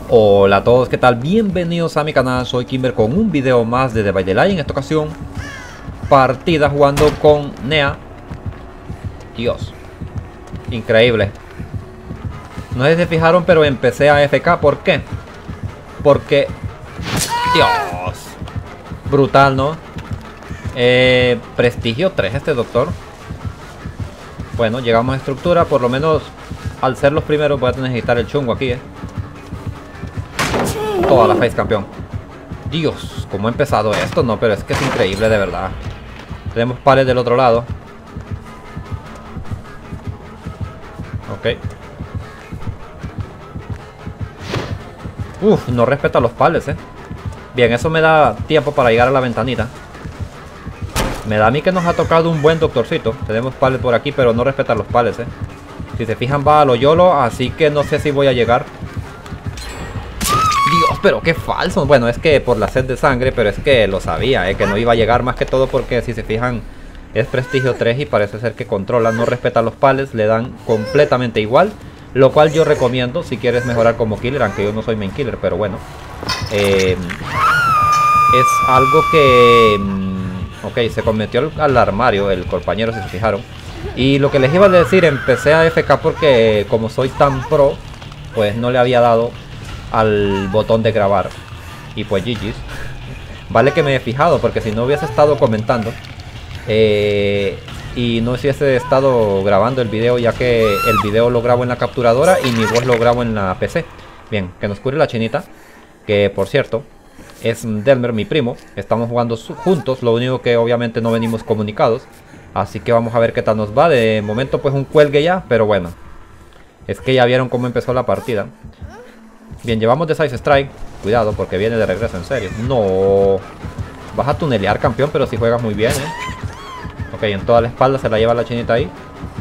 Hola a todos, ¿qué tal? Bienvenidos a mi canal, soy Kimber con un video más de Dead by Daylight. En esta ocasión, partida jugando con Nea. Dios, increíble. No sé si se fijaron, pero empecé a AFK. ¿Por qué? Porque... Dios, brutal, ¿no? Prestigio 3 este doctor. Bueno, llegamos a estructura. Por lo menos al ser los primeros voy a necesitar el chungo aquí, Toda la face, campeón. Dios, cómo ha empezado esto, no, pero es que es increíble, de verdad. Tenemos pales del otro lado. Ok. Uf, no respeta los pales, Bien, eso me da tiempo para llegar a la ventanita. Me da a mí que nos ha tocado un buen doctorcito. Tenemos pales por aquí, pero no respeta los pales, Si se fijan, va a lo YOLO, así que no sé si voy a llegar. Dios, pero qué falso. Bueno, es que por la sed de sangre, pero es que lo sabía, que no iba a llegar, más que todo porque si se fijan es prestigio 3 y parece ser que controla, no respeta los pales, le dan completamente igual, lo cual yo recomiendo si quieres mejorar como killer, aunque yo no soy main killer, pero bueno, es algo que ok, se cometió al armario el compañero, si se fijaron. Y lo que les iba a decir, empecé a FK porque como soy tan pro, pues no le había dado al botón de grabar. Y pues GG's. Vale que me he fijado, porque si no hubiese estado comentando y no hubiese estado grabando el video, ya que el video lo grabo en la capturadora y mi voz lo grabo en la PC. Bien, que nos cure la chinita, que por cierto es Delmer, mi primo. Estamos jugando juntos, lo único que obviamente no venimos comunicados. Así que vamos a ver qué tal nos va. De momento pues un cuelgue ya, pero bueno, es que ya vieron cómo empezó la partida. Bien, llevamos Decisive Strike. Cuidado porque viene de regreso, en serio. No. Vas a tunelear, campeón, pero si juegas muy bien, Ok, en toda la espalda se la lleva la chinita ahí.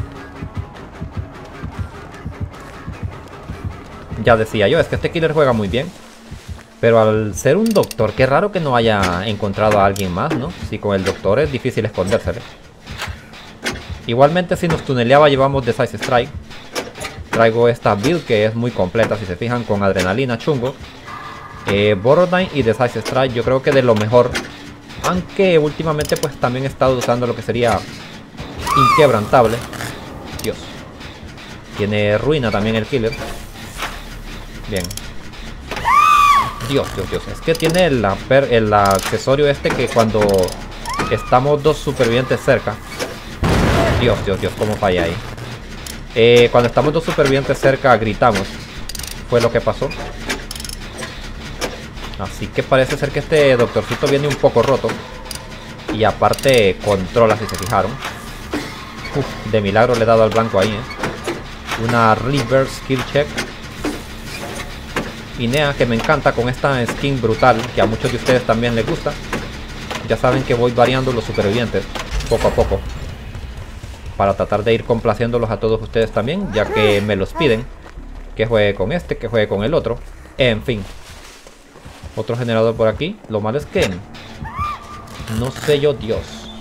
Ya decía yo, es que este killer juega muy bien. Pero al ser un doctor, qué raro que no haya encontrado a alguien más, ¿no? Si con el doctor es difícil escondérsele. Igualmente si nos tuneleaba llevamos Decisive Strike. Traigo esta build que es muy completa, si se fijan, con adrenalina, chungo, Borderline y Decisive Strike. Yo creo que de lo mejor, aunque últimamente pues también he estado usando lo que sería Inquebrantable. Dios, tiene ruina también el killer. Bien. Dios, Dios, Dios, es que tiene el accesorio este que cuando estamos dos supervivientes cerca. Dios, Dios, Dios, cómo falla ahí. Cuando estamos dos supervivientes cerca gritamos. Fue lo que pasó. Así que parece ser que este doctorcito viene un poco roto. Y aparte controla, si se fijaron. Uf, de milagro le he dado al blanco ahí, Una reverse skill check. Y Nea, que me encanta con esta skin brutal, que a muchos de ustedes también les gusta. Ya saben que voy variando los supervivientes poco a poco, para tratar de ir complaciéndolos a todos ustedes también, ya que me los piden. Que juegue con este, que juegue con el otro. En fin. Otro generador por aquí. Lo malo es que no sé yo, Dios.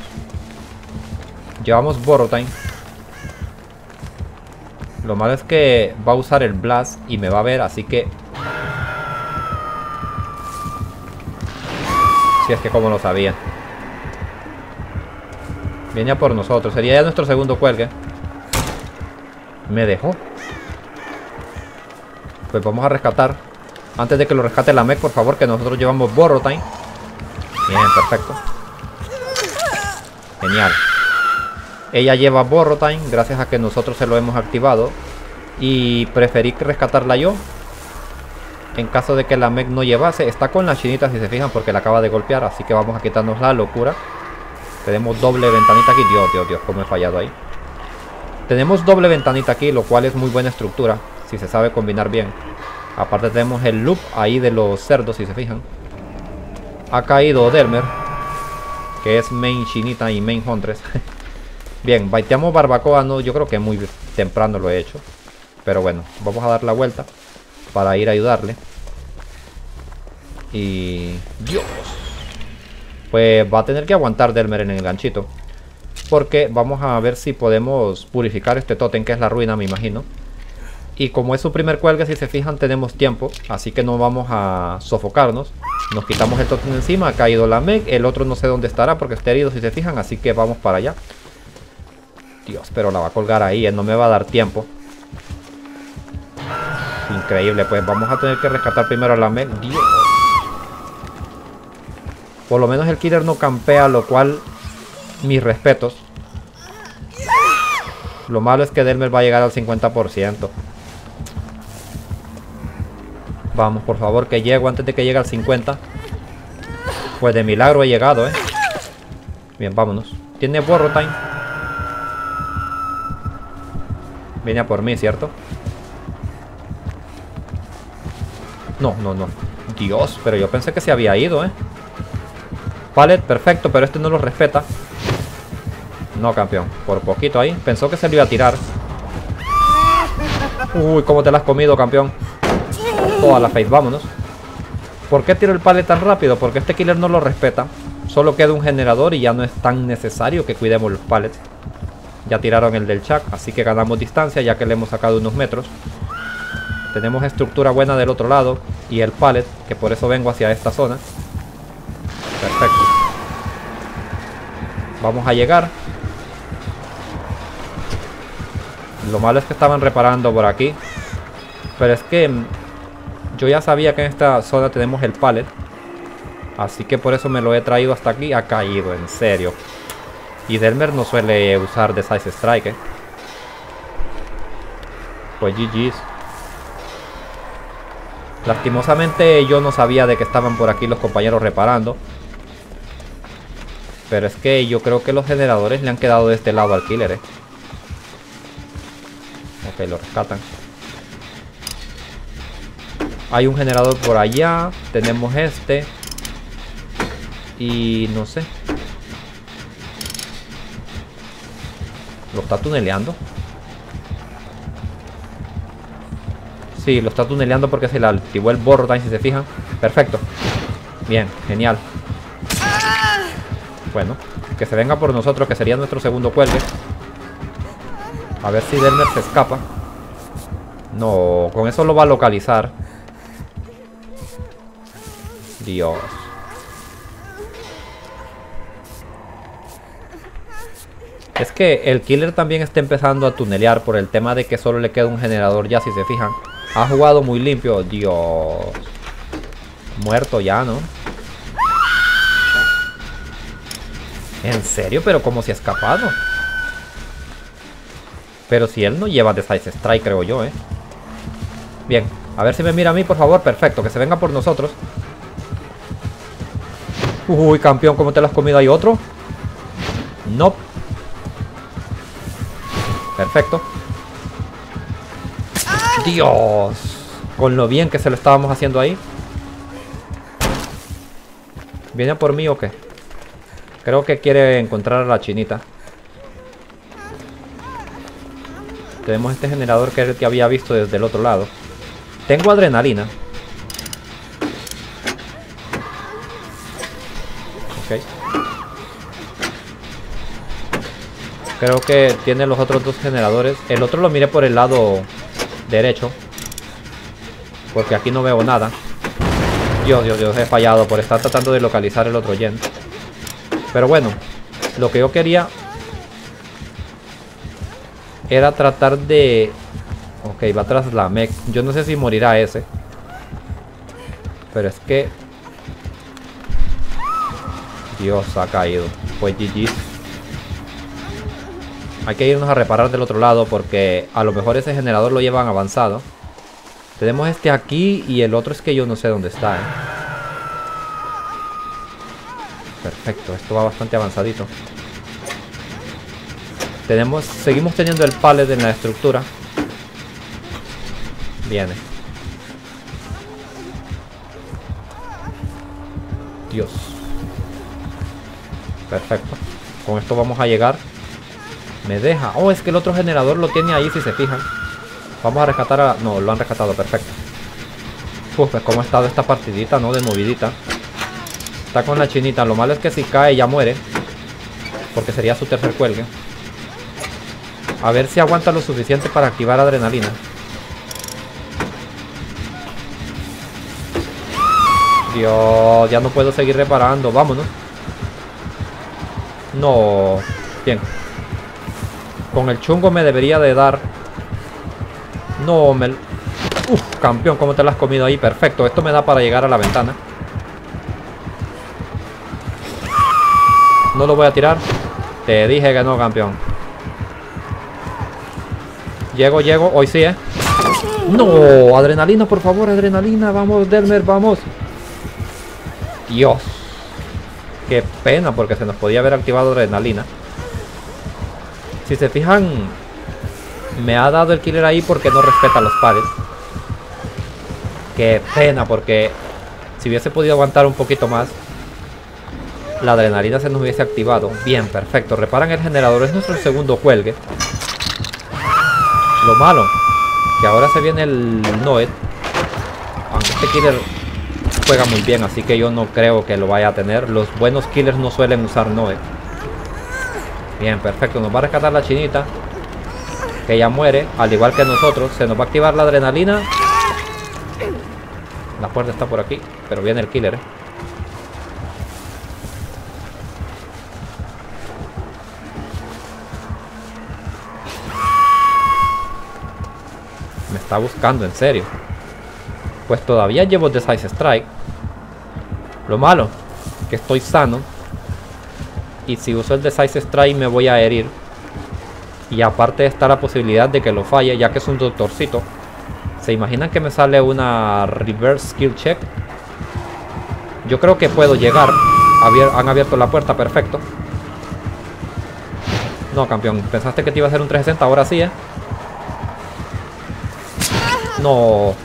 Llevamos Borotime. Lo malo es que va a usar el Blast y me va a ver, así que... Si es que como lo sabía. Viene a por nosotros. Sería ya nuestro segundo cuelgue. Me dejó. Pues vamos a rescatar. Antes de que lo rescate la mech, por favor, que nosotros llevamos Borotime. Bien, perfecto. Genial. Ella lleva Borotime gracias a que nosotros se lo hemos activado. Y preferí rescatarla yo, en caso de que la mech no llevase. Está con la chinita, si se fijan, porque la acaba de golpear. Así que vamos a quitarnos la locura. Tenemos doble ventanita aquí. Dios, Dios, Dios, cómo he fallado ahí. Tenemos doble ventanita aquí, lo cual es muy buena estructura, si se sabe combinar bien. Aparte tenemos el loop ahí de los cerdos, si se fijan. Ha caído Delmer, que es main chinita y main huntress. Bien, baiteamos barbacoa. No, yo creo que muy temprano lo he hecho. Pero bueno, vamos a dar la vuelta para ir a ayudarle. Y... Dios. Pues va a tener que aguantar Delmer en el ganchito, porque vamos a ver si podemos purificar este tótem, que es la ruina, me imagino. Y como es su primer cuelgue, si se fijan, tenemos tiempo. Así que no vamos a sofocarnos. Nos quitamos el totem encima. Ha caído la Meg. El otro no sé dónde estará porque está herido, si se fijan. Así que vamos para allá. Dios, pero la va a colgar ahí. No me va a dar tiempo. Increíble, pues vamos a tener que rescatar primero a la Meg. Dios. Por lo menos el killer no campea, lo cual... mis respetos. Lo malo es que Delmer va a llegar al 50%. Vamos, por favor, que llego antes de que llegue al 50%. Pues de milagro he llegado, Bien, vámonos. Tiene borro time. Viene a por mí, ¿cierto? No, no, no. Dios, pero yo pensé que se había ido, Pallet, perfecto, pero este no lo respeta. No, campeón. Por poquito ahí. Pensó que se le iba a tirar. Uy, cómo te la has comido, campeón. Toda la face, vámonos. ¿Por qué tiro el pallet tan rápido? Porque este killer no lo respeta. Solo queda un generador y ya no es tan necesario que cuidemos los pallets. Ya tiraron el del Chuck, así que ganamos distancia ya que le hemos sacado unos metros. Tenemos estructura buena del otro lado y el pallet, que por eso vengo hacia esta zona. Perfecto. Vamos a llegar. Lo malo es que estaban reparando por aquí. Pero es que yo ya sabía que en esta zona tenemos el pallet. Así que por eso me lo he traído hasta aquí. Ha caído, en serio. Y Delmer no suele usar Decisive Strike, Pues GG's. Lastimosamente yo no sabía de que estaban por aquí los compañeros reparando. Pero es que yo creo que los generadores le han quedado de este lado al killer, Ok, lo rescatan. Hay un generador por allá. Tenemos este. Y no sé. ¿Lo está tuneleando? Sí, lo está tuneleando porque se le activó el borro time, si se fijan. Perfecto. Bien, genial. Bueno, que se venga por nosotros, que sería nuestro segundo cuelgue. A ver si Delmer se escapa. No, con eso lo va a localizar. Dios. Es que el killer también está empezando a tunelear por el tema de que solo le queda un generador ya, si se fijan. Ha jugado muy limpio. Dios. Muerto ya, ¿no? ¿En serio? ¿Pero cómo se ha escapado? Pero si él no lleva Decisive Strike, creo yo, Bien, a ver si me mira a mí, por favor. Perfecto, que se venga por nosotros. Uy, campeón, ¿cómo te lo has comido? ¿Hay otro? No. Perfecto. Dios. Con lo bien que se lo estábamos haciendo ahí. ¿Viene a por mí o qué? Creo que quiere encontrar a la chinita. Tenemos este generador que es el que había visto desde el otro lado. Tengo adrenalina. Ok. Creo que tiene los otros dos generadores. El otro lo miré por el lado derecho, porque aquí no veo nada. Dios, Dios, Dios, he fallado por estar tratando de localizar el otro gen. Pero bueno, lo que yo quería era tratar de... Ok, va tras la mech. Yo no sé si morirá ese, pero es que... Dios, ha caído. Pues GG. Hay que irnos a reparar del otro lado porque a lo mejor ese generador lo llevan avanzado. Tenemos este aquí y el otro es que yo no sé dónde está, Perfecto, esto va bastante avanzadito. Seguimos teniendo el pallet en la estructura. Viene. Dios. Perfecto. Con esto vamos a llegar. Me deja. Oh, es que el otro generador lo tiene ahí, si se fijan. Vamos a rescatar a... No, lo han rescatado, perfecto. Pues cómo ha estado esta partidita, ¿no? De movidita. Está con la chinita. Lo malo es que si cae ya muere, porque sería su tercer cuelgue. A ver si aguanta lo suficiente para activar adrenalina. Dios, ya no puedo seguir reparando. Vámonos. No. Bien. Con el chungo me debería de dar. No, me... Uf, campeón, ¿cómo te lo has comido ahí? Perfecto, esto me da para llegar a la ventana. No lo voy a tirar. Te dije que no, campeón. Llego. Hoy sí, ¿eh? No, adrenalina, por favor, adrenalina. Vamos, Delmer, vamos. Dios. Qué pena, porque se nos podía haber activado adrenalina. Si se fijan, me ha dado el killer ahí porque no respeta los pares. Qué pena, porque si hubiese podido aguantar un poquito más, la adrenalina se nos hubiese activado. Bien, perfecto. Reparan el generador. Es nuestro segundo cuelgue. Lo malo, que ahora se viene el Noed. Aunque este killer juega muy bien, así que yo no creo que lo vaya a tener. Los buenos killers no suelen usar Noed. Bien, perfecto. Nos va a rescatar la chinita, que ya muere, al igual que nosotros. Se nos va a activar la adrenalina. La puerta está por aquí, pero viene el killer, Me está buscando, en serio. Pues todavía llevo Decisive Strike. Lo malo, que estoy sano. Y si uso el Decisive Strike me voy a herir. Y aparte está la posibilidad de que lo falle, ya que es un doctorcito. ¿Se imaginan que me sale una Reverse Skill Check? Yo creo que puedo llegar. Han abierto la puerta, perfecto. No, campeón, pensaste que te iba a hacer un 360, ahora sí, No.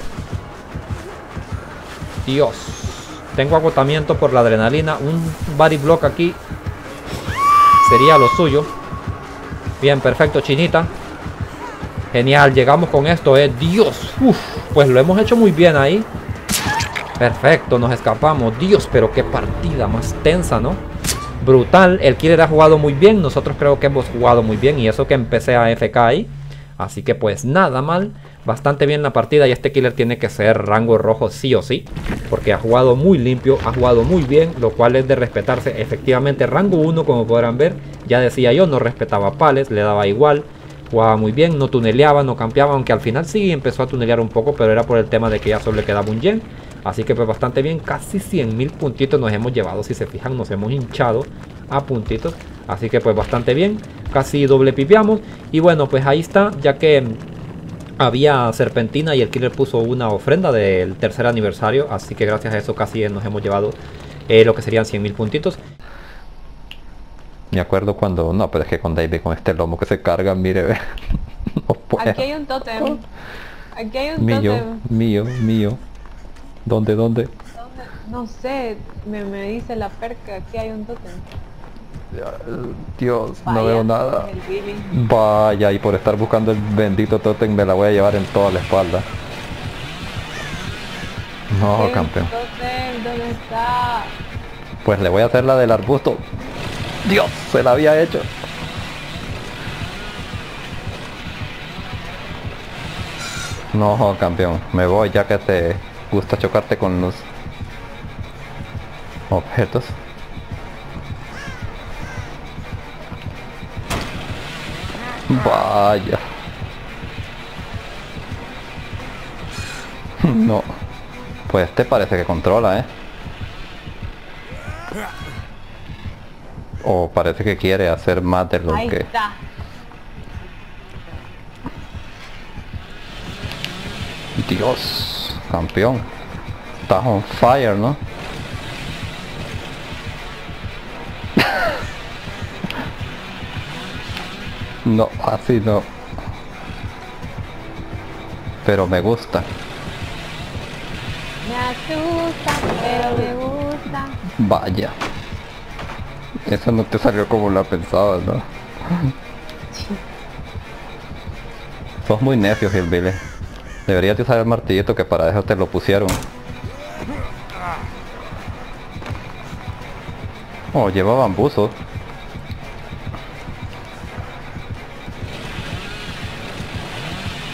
Dios. Tengo agotamiento por la adrenalina. Un body block aquí sería lo suyo. Bien, perfecto, chinita. Genial, llegamos con esto, Dios. Uf, pues lo hemos hecho muy bien ahí. Perfecto, nos escapamos. Dios, pero qué partida más tensa, ¿no? Brutal, el killer ha jugado muy bien. Nosotros creo que hemos jugado muy bien. Y eso que empecé a AFK ahí. Así que pues nada mal. Bastante bien la partida y este killer tiene que ser rango rojo sí o sí. Porque ha jugado muy limpio, ha jugado muy bien, lo cual es de respetarse. Efectivamente, rango 1, como podrán ver, ya decía yo, no respetaba pales, le daba igual. Jugaba muy bien, no tuneleaba, no campeaba, aunque al final sí empezó a tunelear un poco, pero era por el tema de que ya solo le quedaba un gen. Así que pues bastante bien, casi 100.000 puntitos nos hemos llevado, si se fijan, nos hemos hinchado a puntitos. Así que pues bastante bien, casi doble pipeamos. Y bueno, pues ahí está, ya que había serpentina y el killer puso una ofrenda del tercer aniversario. Así que gracias a eso casi nos hemos llevado lo que serían 100.000 puntitos. Me acuerdo cuando... No, pero es que con David, con este lomo que se carga, mire, ve. No puedo. Aquí hay un tótem. Aquí hay un tótem. Mío. ¿Dónde? ¿Dónde? No sé, me dice la perca, aquí hay un tótem. Dios, Vaya, no veo nada. el Billy. Vaya, y por estar buscando el bendito tótem me la voy a llevar en toda la espalda. No, ¿Qué campeón. tótem? ¿Dónde está? Pues le voy a hacer la del arbusto. Dios, se la había hecho. No, campeón, me voy ya que te gusta chocarte con los objetos. Vaya. No. Pues este parece que controla, O parece que quiere hacer más de lo Ahí que... está. Dios, campeón. Estás on fire, ¿no? No, así no. Pero me gusta. Me asusta, pero me gusta. Vaya. Eso no te salió como lo pensabas, ¿no? Sos muy necio, Hillbilly. Deberías de usar el martillito, que para eso te lo pusieron. Oh, lleva bambuzo.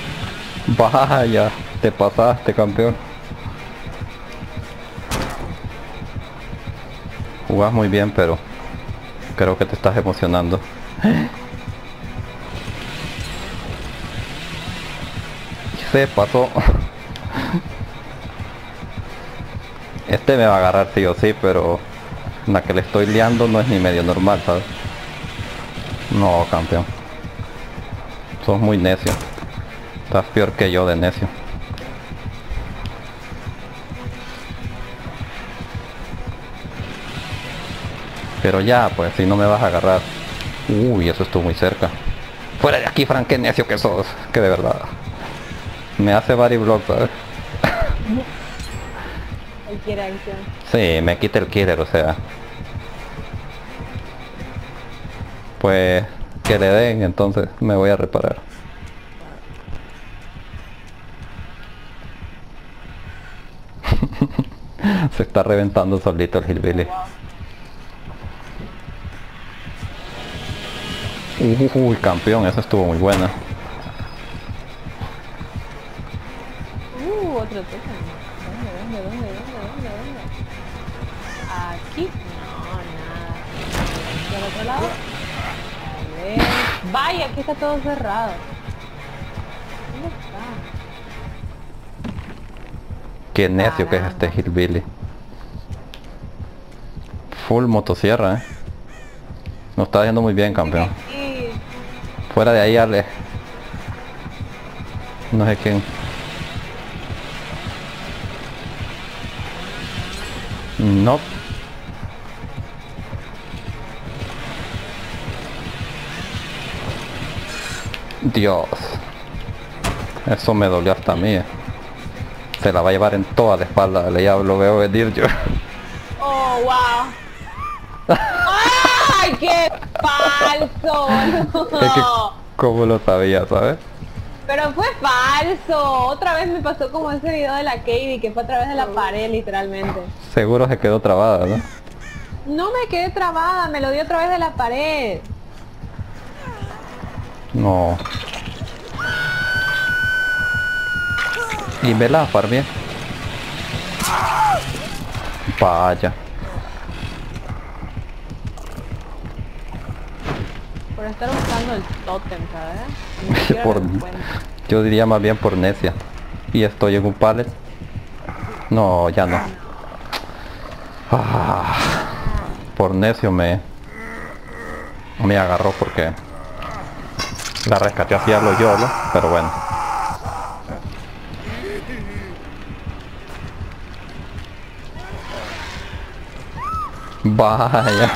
Vaya, te pasaste, campeón. Jugás muy bien, pero creo que te estás emocionando. Se pasó. Este me va a agarrar sí o sí, pero la que le estoy liando no es ni medio normal, ¿sabes? No, campeón. Sos muy necio. Estás peor que yo de necio. Pero ya, pues, si no me vas a agarrar. Uy, eso estuvo muy cerca. Fuera de aquí, Frank, qué necio que sos. Que de verdad. Me hace body block, ¿sabes? Cualquier acción. Sí, me quita el killer, o sea. Pues, que le den, entonces me voy a reparar. Se está reventando solito el Hillbilly. Uy, campeón, eso estuvo muy buena. Otro token. ¿Dónde? Aquí. No, nada. ¿Del otro lado? A ver. Vaya, aquí está todo cerrado. ¿Dónde está? Qué necio que es Caramba. este Hillbilly. Full motosierra, Nos está yendo muy bien, campeón. Aquí. Fuera de ahí, Ale. No sé quién. No. Dios. Eso me dolió hasta a mí. Se la va a llevar en toda la espalda. Le ya lo veo venir yo. Oh, wow. ¡Ay, qué falso! Es que No. como lo sabía, ¿sabes? Pero fue falso. Otra vez me pasó como ese video de la Katie que fue a través de la pared, literalmente. Seguro se quedó trabada, ¿no? No me quedé trabada, me lo dio a través de la pared. No. Y me la farmé. Vaya. Por estar buscando el tótem, ¿sabes? Ni siquiera Por- lo encuentro. Yo diría más bien por necia. Y estoy en un pallet. No, ya no. Ah, por necio me agarró porque la rescaté así a lo YOLO, pero bueno. Vaya.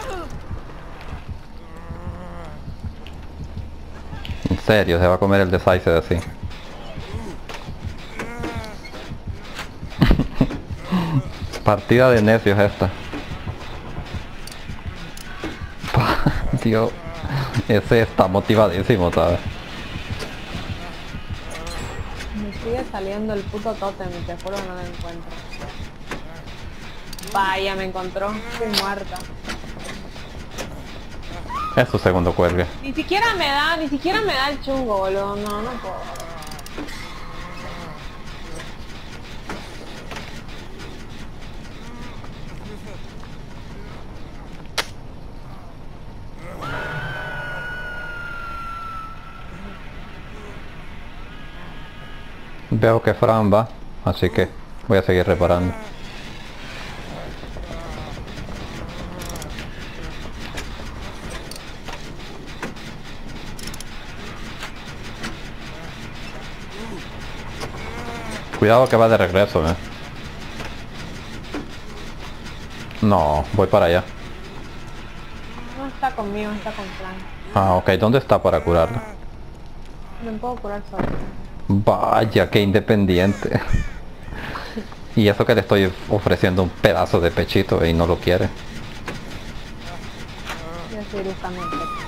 En serio, se va a comer el Decisive así. Partida de necios esta. Dios. Ese está motivadísimo, ¿sabes? Me sigue saliendo el puto tótem y te juro que no lo encuentro. Vaya, me encontró. Estoy muerta. Es su segundo cuelgue. Ni siquiera me da el chungo, boludo. No, no puedo. Veo que Fran va, así que voy a seguir reparando. Cuidado que va de regreso, No, voy para allá. No está conmigo, está con Flan. Ah, ok, ¿dónde está para curarla? Me puedo curar solo. Vaya, qué independiente. Y eso que le estoy ofreciendo un pedazo de pechito y no lo quiere. Voy a seguir buscando el tótem.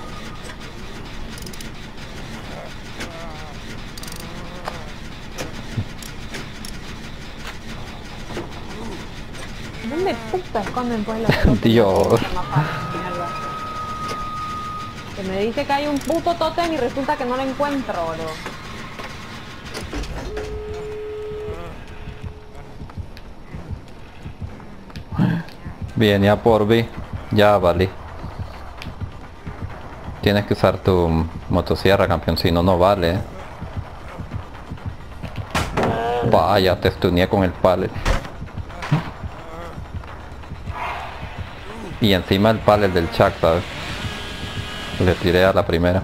¿Dónde puta esconden pues los tótems? Dios. Mierda. Que me dice que hay un puto tótem y resulta que no lo encuentro, bro. Viene a por B. Ya valí. Tienes que usar tu motosierra, campeón, si no, no vale. Vaya, te stuneé con el pallet. Y encima el pallet del Chuck, ¿sabes? Le tiré a la primera.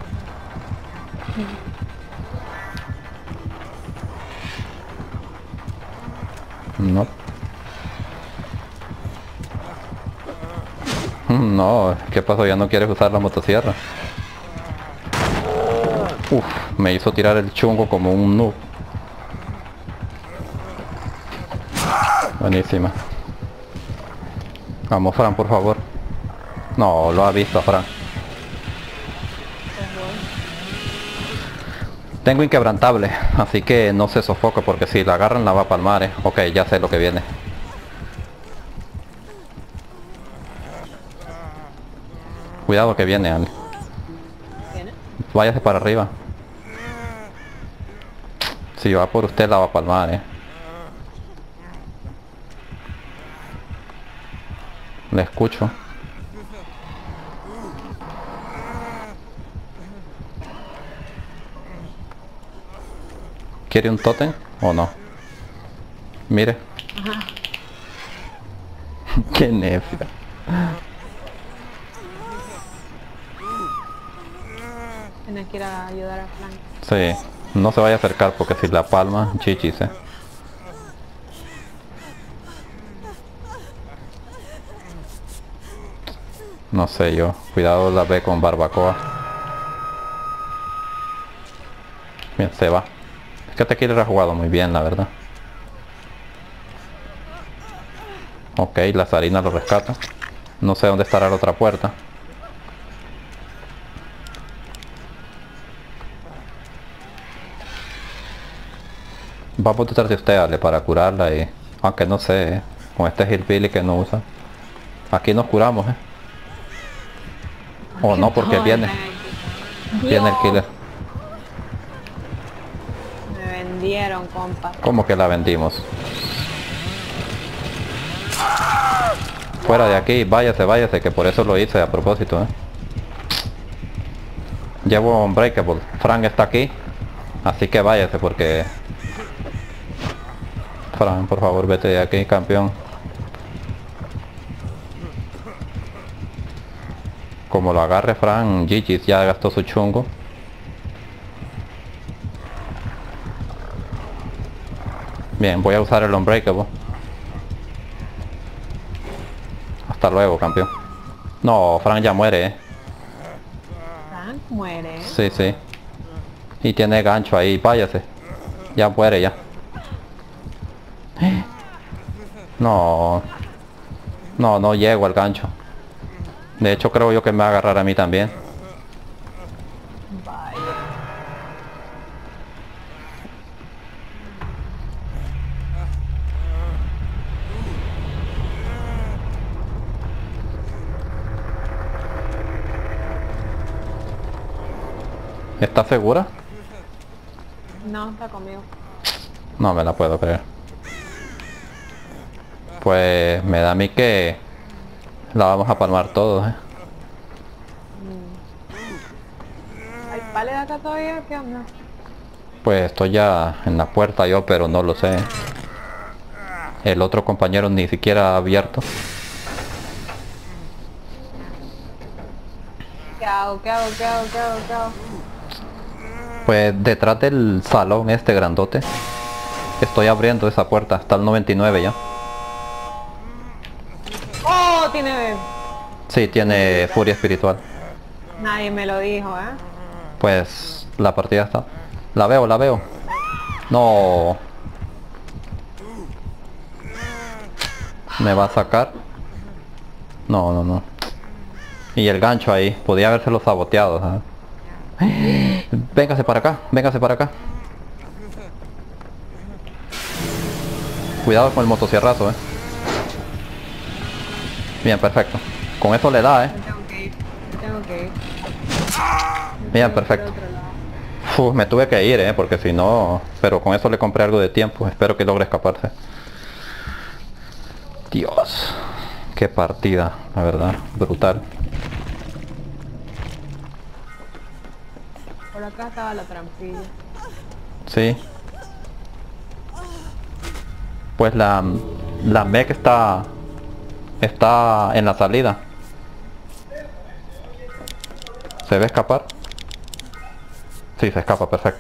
No. No, ¿qué pasó? ¿Ya no quieres usar la motosierra? Uf, me hizo tirar el chungo como un noob. Buenísima. Vamos, Fran, por favor. No, lo ha visto, Fran. Tengo inquebrantable, así que no se sofoca porque si la agarran la va a palmar, eh. Ok, ya sé lo que viene. Cuidado que viene, Ale. ¿Viene? Váyase para arriba. Si va por usted la va a palmar, eh. Le escucho. ¿Quiere un tótem o no? Mire. Ajá. Qué necia. Tienes que ir a ayudar a Frank. Sí, no se vaya a acercar porque si la palma, chichis, eh. No sé yo, cuidado la ve con barbacoa. Bien, se va. Es que te quiere ha jugado muy bien, la verdad. Ok, la Sarina lo rescata. No sé dónde estará la otra puerta. Vamos detrás de usted, Ale, para curarla y... Aunque no sé, con este Hillbilly que no usa. Aquí nos curamos, O no, porque Todo viene. está aquí. Viene el killer. Me vendieron, compa. ¿Cómo que la vendimos? Fuera de aquí, váyase, váyase, que por eso lo hice a propósito, Llevo Unbreakable. Frank está aquí. Así que váyase porque... Frank, por favor, vete de aquí, campeón. Como lo agarre Frank, Gigi ya gastó su chungo. Bien, voy a usar el Unbreakable. Hasta luego, campeón. No, Frank ya muere, Frank muere. Sí, sí. Y tiene gancho ahí, váyase. Ya muere ya. No. No, no llego al gancho. De hecho creo yo que me va a agarrar a mí también. Vaya. ¿Estás segura? No, está conmigo. No me la puedo creer. Pues me da a mí que la vamos a palmar todos, ¿Hay palet acá todavía? ¿Qué onda? Pues estoy ya en la puerta yo, pero no lo sé. El otro compañero ni siquiera ha abierto. ¿Qué hago? ¿Qué hago? ¿Qué hago? ¿Qué hago? ¿Qué hago? Pues detrás del salón este grandote. Estoy abriendo esa puerta, está el 99 ya. ¡Oh! Tiene... Sí, tiene furia espiritual. Nadie me lo dijo, Pues la partida está. La veo, la veo. No. ¿Me va a sacar? No, no, no. Y el gancho ahí, podía habérselo saboteado, ¿sabes? Véngase para acá, véngase para acá. Cuidado con el motosierrazo, Bien, perfecto. Con eso le da, Me tengo que ir. Me tengo que ir. Bien, Por perfecto. otro lado. Me tuve que ir, porque si no... Pero con eso le compré algo de tiempo. Espero que logre escaparse. Dios. Qué partida, la verdad, brutal. Por acá estaba la trampilla. Sí. Pues la mech está en la salida. ¿Se ve escapar? Sí, se escapa, perfecto.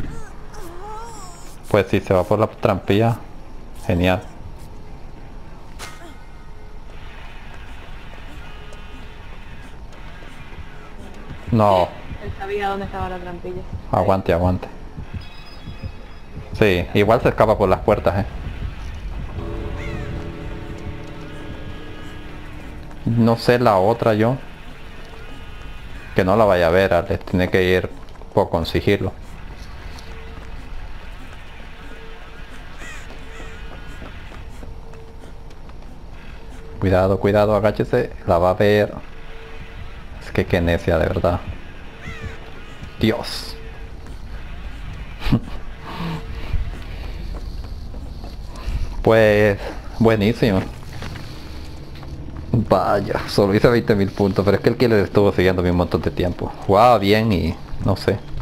Pues si se va por la trampilla, genial. No, Él sabía dónde estaba la trampilla. aguante, aguante. Sí, igual se escapa por las puertas, No sé la otra yo. Que no la vaya a ver, les tiene que ir con sigilo. Cuidado, cuidado, agáchese, la va a ver. Es que qué necia, de verdad. Dios. Pues buenísimo. Vaya, solo hice 20.000 puntos, pero es que el killer estuvo siguiéndome un montón de tiempo. Jugaba bien y no sé.